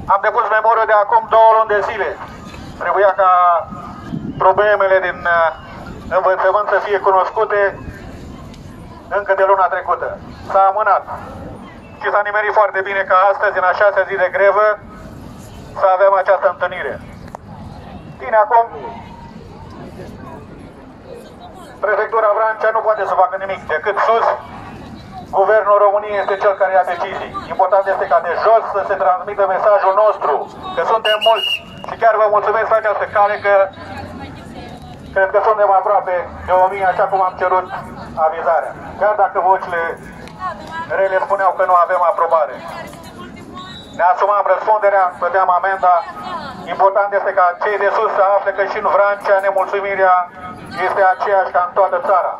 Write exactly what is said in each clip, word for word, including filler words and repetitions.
Am depus memoriu de acum două luni de zile. Trebuia ca problemele din învățământ să fie cunoscute încă de luna trecută. S-a amânat. Și s-a nimerit foarte bine ca astăzi, în a șasea zi de grevă, să avem această întâlnire. Bine, acum Prefectura Vrancea nu poate să facă nimic decât sus. Guvernul României este cel care ia decizii. Important este ca de jos să se transmită mesajul nostru, că suntem mulți. Și chiar vă mulțumesc pe această cale că cred că suntem aproape de o mie, așa cum am cerut avizarea. Chiar dacă vocile rele spuneau că nu avem aprobare. Ne asumam răspunderea, plăteam amenda. Important este ca cei de sus să afle că și în Vrancea nemulțumirea este aceeași ca în toată țara.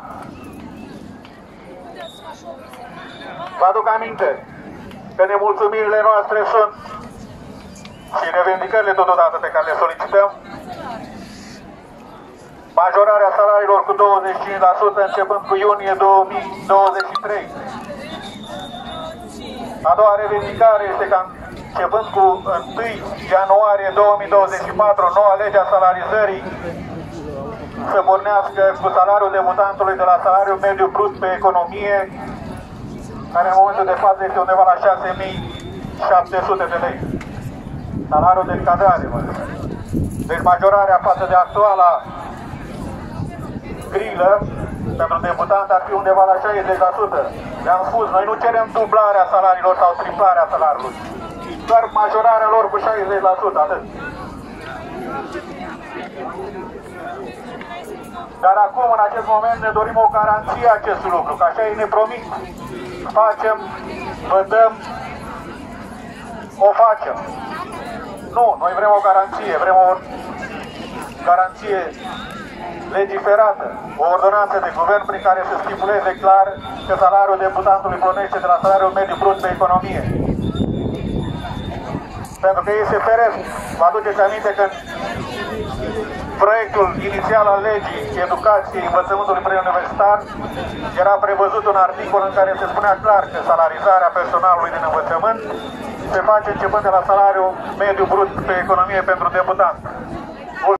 Vă aduc aminte că nemulțumirile noastre sunt și revendicările totodată pe care le solicităm: majorarea salariilor cu douăzeci și cinci la sută începând cu iunie două mii douăzeci și trei. A doua revendicare este ca începând cu întâi ianuarie două mii douăzeci și patru, noua lege a salarizării să pornească cu salariul debutantului de la salariul mediu brut pe economie, care în momentul de față este undeva la șase mii șapte sute de lei. Salariul de încadrare, mă. Deci majorarea față de actuala grilă pentru debutant ar fi undeva la șaizeci la sută. Le-am spus, noi nu cerem dublarea salariilor sau triplarea salariului, doar majorarea lor cu șaizeci la sută, atât. Dar acum, în acest moment, ne dorim o garanție a acestui lucru, că așa ei ne promit. Facem, vă dăm, o facem. Nu, noi vrem o garanție, vrem o garanție legiferată, o ordonanță de guvern prin care să stipuleze clar că salariul debutantului pornește de la salariul mediu brut pe economie. Pentru că ei se feresc. Vă aduceți aminte că proiectul inițial al legii educației învățământului preuniversitar era prevăzut un articol în care se spunea clar că salarizarea personalului din învățământ se face începând de la salariul mediu brut pe economie pentru debutant.